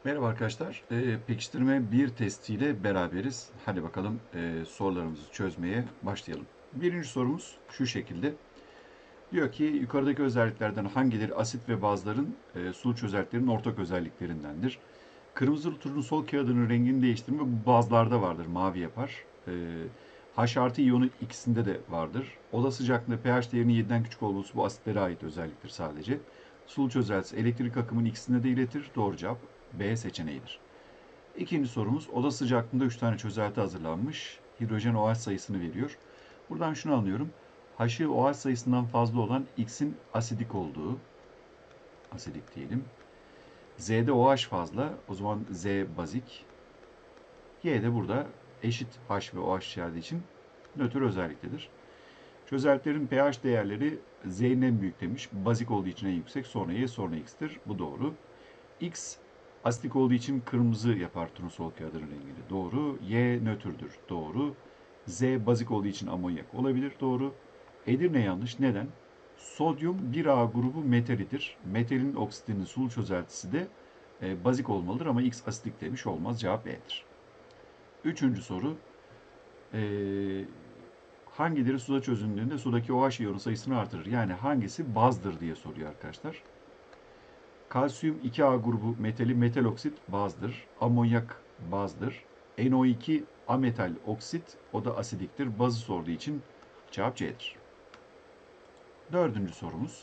Merhaba arkadaşlar. Pekiştirme bir testiyle beraberiz. Hadi bakalım sorularımızı çözmeye başlayalım. Birinci sorumuz şu şekilde. Diyor ki yukarıdaki özelliklerden hangileri asit ve bazların sulu çözeltilerin ortak özelliklerindendir? Kırmızı turun sol kağıdının rengini değiştirme bu bazlarda vardır. Mavi yapar. H artı iyonu ikisinde de vardır. Oda sıcaklığı pH değerinin 7'den küçük olması bu asitlere ait özelliktir sadece. Sulu çözeltisi elektrik akımını ikisinde de iletir. Doğru cevap B seçeneğidir. İkinci sorumuz oda sıcaklığında 3 tane çözelti hazırlanmış. Hidrojen OH sayısını veriyor. Buradan şunu anlıyorum. H'ı OH sayısından fazla olan X'in asidik olduğu, asidik diyelim. Z'de OH fazla, o zaman Z bazik. Y de burada eşit H ve OH içerdiği için nötr özelliktedir. Çözeltilerin pH değerleri Z'nin en büyük demiş. Bazik olduğu için en yüksek, sonra Y, sonra X'tir. Bu doğru. X asitik olduğu için kırmızı yapar turnusol kağıdının rengini. Doğru. Y nötrdür. Doğru. Z bazik olduğu için amonyak olabilir. Doğru. Edirne yanlış. Neden? Sodyum 1A grubu metalidir. Metalin oksitinin sulu çözeltisi de bazik olmalıdır ama X asitik demiş olmaz. Cevap E'dir. Üçüncü soru. E, hangileri suda çözündüğünde sudaki OH iyonu sayısını artırır? Yani hangisi bazdır diye soruyor arkadaşlar. Kalsiyum 2A grubu metali metal oksit bazdır. Amonyak bazdır. NO2 ametal oksit o da asidiktir. Bazı sorduğu için cevap C'dir. Dördüncü sorumuz.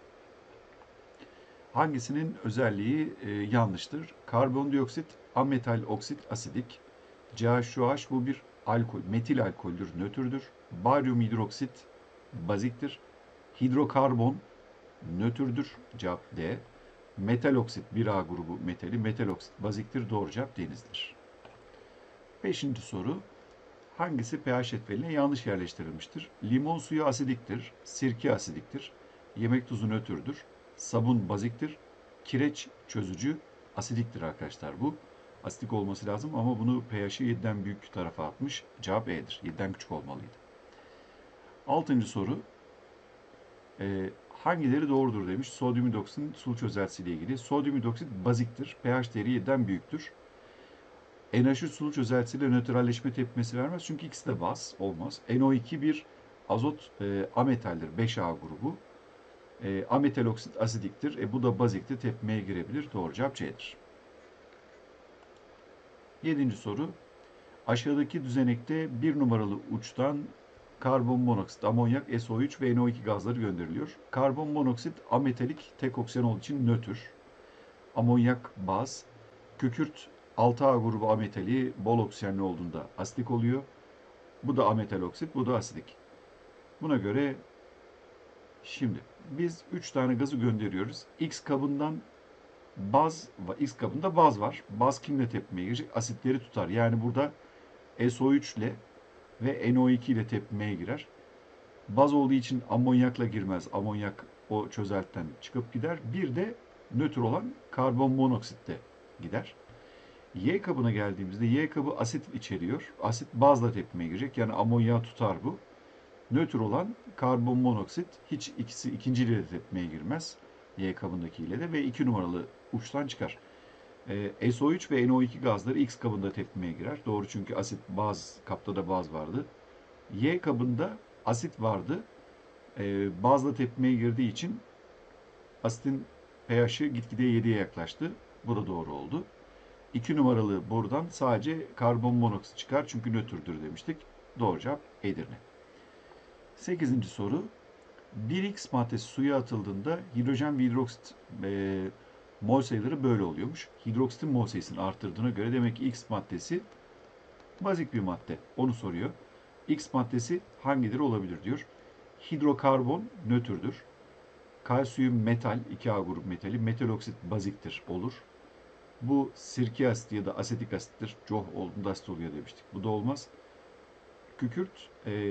Hangisinin özelliği yanlıştır? Karbondioksit ametal oksit asidik. CH3OH bu bir alkol, metil alkoldür, nötrdür. Baryum hidroksit baziktir. Hidrokarbon nötrdür. Cevap D. Metal oksit 1A grubu metali, metal oksit baziktir. Doğru cevap denizdir. Beşinci soru. Hangisi pH cetveline yanlış yerleştirilmiştir? Limon suyu asidiktir, sirke asidiktir, yemek tuzu nötrdür, sabun baziktir, kireç çözücü asidiktir arkadaşlar bu. Asidik olması lazım ama bunu pH'i 7'den büyük tarafa atmış. Cevap E'dir. 7'den küçük olmalıydı. Altıncı soru. Hangileri doğrudur demiş. Sodyum hidroksit sulu çözeltisi ile ilgili. Sodyum hidroksit baziktir. pH değeri 7'den büyüktür. NH3 sulu çözeltisiyle nötralleşme tepkimesi vermez. Çünkü ikisi de baz. Olmaz. NO2 bir azot ametaldir. 5A grubu. Ametal oksit asidiktir. Bu da baziktir. Tepkimeye girebilir. Doğru cevap C'dir. Yedinci soru. Aşağıdaki düzenekte bir numaralı uçtan karbon monoksit, amonyak, SO3 ve NO2 gazları gönderiliyor. Karbon monoksit ametalik tek oksijen olduğu için nötr. Amonyak baz. Kükürt 6A grubu ametali bol oksijenli olduğunda asidik oluyor. Bu da ametal oksit, bu da asidik. Buna göre şimdi biz 3 tane gazı gönderiyoruz. X kabından X kabında baz var. Baz kimle tepkimeye girecek? Asitleri tutar. Yani burada SO3 ile ve NO2 ile tepkimeye girer. Baz olduğu için amonyakla girmez. Amonyak o çözeltiden çıkıp gider. Bir de nötr olan karbon monoksit de gider. Y kabına geldiğimizde Y kabı asit içeriyor. Asit bazla tepkimeye girecek. Yani amonyağı tutar bu. Nötr olan karbon monoksit hiç ikinciyle de tepkimeye girmez. Y kabındaki ile de ve 2 numaralı uçtan çıkar. SO3 ve NO2 gazları X kabında tepkimeye girer. Doğru çünkü asit baz, kapta da baz vardı. Y kabında asit vardı. Bazla tepkimeye girdiği için asitin pH'i gitgide 7'ye yaklaştı. Bu da doğru oldu. 2 numaralı buradan sadece karbon monoksit çıkar çünkü nötrdür demiştik. Doğru cevap Edirne. 8. soru. 1X maddesi suya atıldığında hidrojen ve hidroksit mol sayıları böyle oluyormuş. Hidroksitin mol sayısını arttırdığına göre demek ki X maddesi bazik bir madde. Onu soruyor. X maddesi hangileri olabilir diyor. Hidrokarbon nötrdür. Kalsiyum metal 2A grup metali. Metal oksit baziktir olur. Bu sirke asit ya da asetik asittir. Coh olduğunda asit oluyor demiştik. Bu da olmaz. Kükürt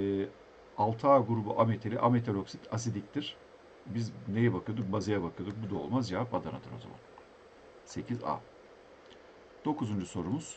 6A grubu ametali, ametal oksit asidiktir. Biz neye bakıyorduk? Bazaya bakıyorduk. Bu da olmaz. Cevap Adana'dır o zaman. 8A. 9. sorumuz.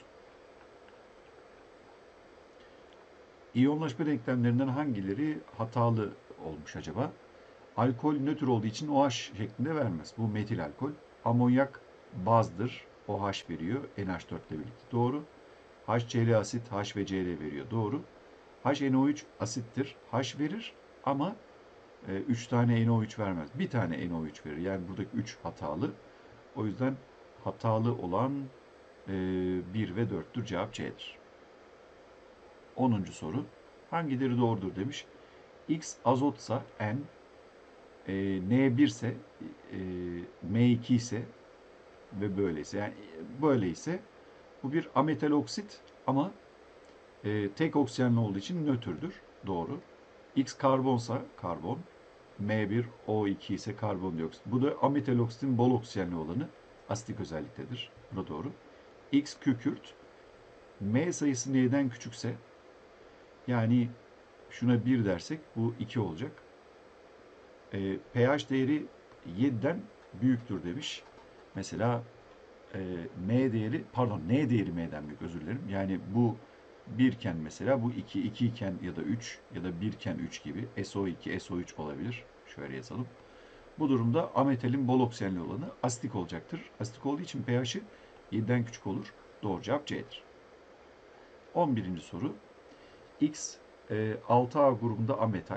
İyonlaşma denklemlerinden hangileri hatalı olmuş acaba? Alkol nötr olduğu için OH şeklinde vermez. Bu metil alkol. Amonyak bazdır. OH veriyor NH4 ile birlikte. Doğru. HCl asit H ve Cl veriyor. Doğru. HNO3 asittir. H verir ama 3 tane NO3 vermez. Bir tane NO3 verir. Yani buradaki 3 hatalı. O yüzden hatalı olan 1 ve 4'tür. Cevap C'dir. 10. soru. Hangileri doğrudur demiş. X azotsa N, N1 ise, M2 ise ve böyleyse. Yani böyleyse bu bir ametal oksit ama tek oksijenli olduğu için nötrdür. Doğru. X karbonsa karbon, M1O2 ise karbondioksit. Bu da ametal oksitin bol oksijenli olanı asitik özelliktedir. Bu da doğru. X kükürt, M sayısı N'den küçükse, yani şuna 1 dersek bu 2 olacak. pH değeri 7'den büyüktür demiş. Mesela N değeri M'den büyük, özür dilerim. Yani bu 1 iken mesela bu 2, 2 iken ya da 3 ya da 1 iken 3 gibi SO2, SO3 olabilir. Şöyle yazalım. Bu durumda ametalin bol oksijenli olanı asitik olacaktır. Asitik olduğu için pH'i 7'den küçük olur. Doğru cevap C'dir. 11. soru. X 6A grubunda ametal,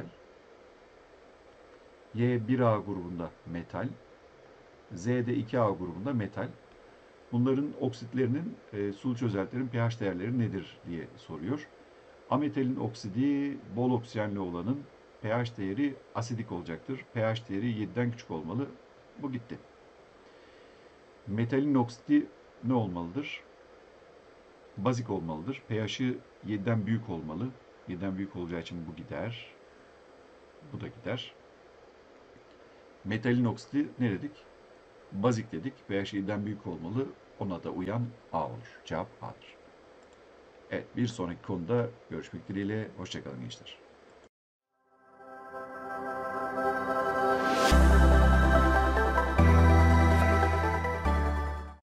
Y 1A grubunda metal, Z'de 2A grubunda metal. Bunların oksitlerinin, sulu çözeltilerin pH değerleri nedir diye soruyor. Ametalin oksidi bol oksijenli olanın pH değeri asidik olacaktır. pH değeri 7'den küçük olmalı. Bu gitti. Metalin oksidi ne olmalıdır? Bazik olmalıdır. pH'i 7'den büyük olmalı. 7'den büyük olacağı için bu gider. Bu da gider. Metalin oksidi ne dedik? Bazik dedik. pH 7'den büyük olmalı. Ona da uyan A olur. Cevap A'dır. Evet, bir sonraki konuda görüşmek dileğiyle. Hoşça kalın gençler.